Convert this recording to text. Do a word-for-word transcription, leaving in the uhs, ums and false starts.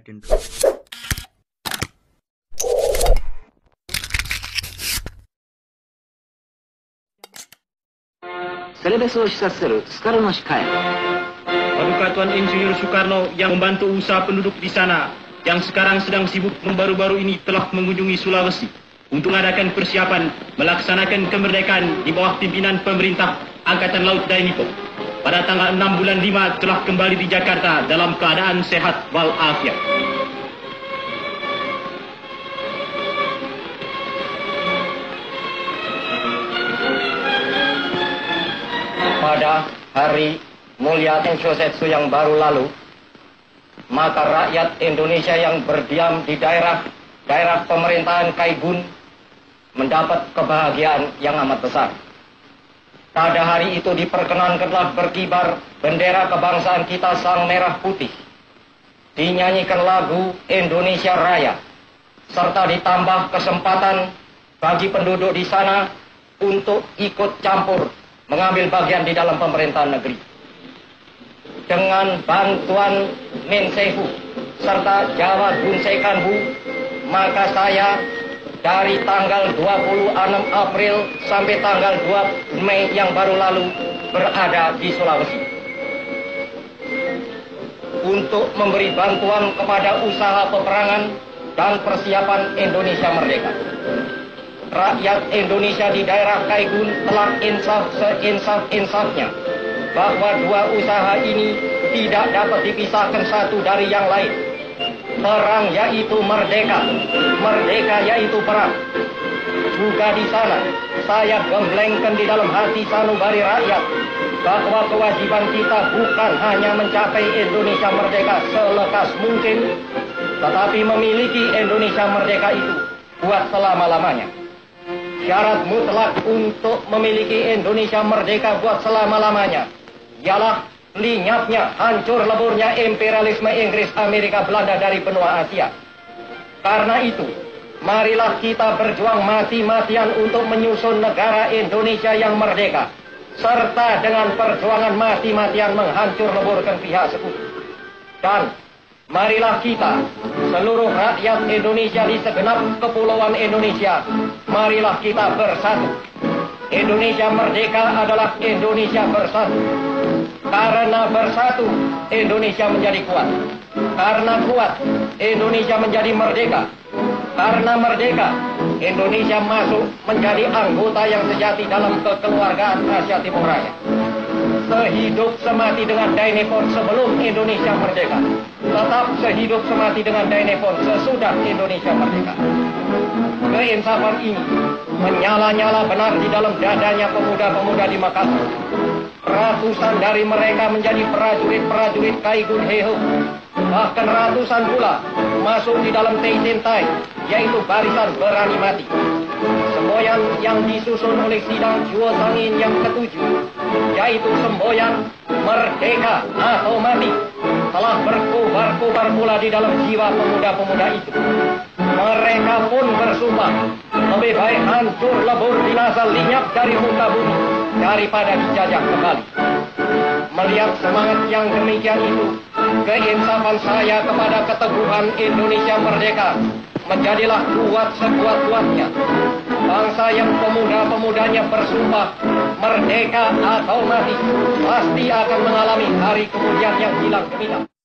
second. Paduka Tuan Insinyur Soekarno yang membantu usaha penduduk di sana yang sekarang sedang sibuk membaru-baru ini telah mengunjungi Sulawesi untuk mengadakan persiapan melaksanakan kemerdekaan di bawah pimpinan pemerintah Angkatan Laut Dainipo. Pada tanggal enam bulan lima telah kembali di Jakarta dalam keadaan sehat walafiat. Pada hari mulia Tenshosatsu yang baru lalu, maka rakyat Indonesia yang berdiam di daerah-daerah pemerintahan Kaigun mendapat kebahagiaan yang amat besar. Pada hari itu diperkenankanlah berkibar bendera kebangsaan kita sang merah putih, dinyanyikan lagu Indonesia Raya, serta ditambah kesempatan bagi penduduk di sana untuk ikut campur mengambil bagian di dalam pemerintahan negeri. Dengan bantuan Mensehu serta Jawa Gunsekanbu, maka saya dari tanggal dua puluh enam April sampai tanggal dua Mei yang baru lalu berada di Sulawesi untuk memberi bantuan kepada usaha peperangan dan persiapan Indonesia Merdeka. Rakyat Indonesia di daerah Kaigun telah insaf seinsaf-insafnya bahwa dua usaha ini tidak dapat dipisahkan satu dari yang lain. Perang yaitu merdeka, merdeka yaitu perang. Juga di sana saya gemblengkan di dalam hati sanubari rakyat bahwa kewajiban kita bukan hanya mencapai Indonesia Merdeka selekas mungkin, tetapi memiliki Indonesia Merdeka itu buat selama-lamanya. Syarat mutlak untuk memiliki Indonesia Merdeka buat selama-lamanya ialah lenyapnya, hancur leburnya imperialisme Inggris, Amerika, Belanda dari benua Asia. Karena itu, marilah kita berjuang mati-matian untuk menyusun negara Indonesia yang merdeka, serta dengan perjuangan mati-matian menghancur leburkan pihak sekutu. Dan marilah kita, seluruh rakyat Indonesia di segenap kepulauan Indonesia, marilah kita bersatu. Indonesia merdeka adalah Indonesia bersatu. Karena bersatu, Indonesia menjadi kuat. Karena kuat, Indonesia menjadi merdeka. Karena merdeka, Indonesia masuk menjadi anggota yang sejati dalam kekeluargaan Asia Timur Raya. Sehidup semati dengan Dainippon sebelum Indonesia merdeka, tetap sehidup semati dengan Dainippon sesudah Indonesia merdeka. Keinsafan ini menyala-nyala benar di dalam dadanya pemuda-pemuda di Makassar. Ratusan dari mereka menjadi prajurit-prajurit Kaigun Heiho. Bahkan ratusan pula masuk di dalam Teisintai, yaitu barisan berani mati. Semboyan yang disusun oleh sidang Juo Sangin yang ketujuh, yaitu semboyan merdeka atau mati, telah berkobar-kobar pula di dalam jiwa pemuda-pemuda itu. Mereka pun bersumpah, lebih baik hancur lebur binasa lenyap dari muka bumi daripada dijajah kembali. Melihat semangat yang demikian itu, keinsafan saya kepada keteguhan Indonesia merdeka menjadilah kuat sekuat-kuatnya. Bangsa yang pemuda-pemudanya bersumpah merdeka atau mati pasti akan mengalami hari kemudian yang hilang gemilang.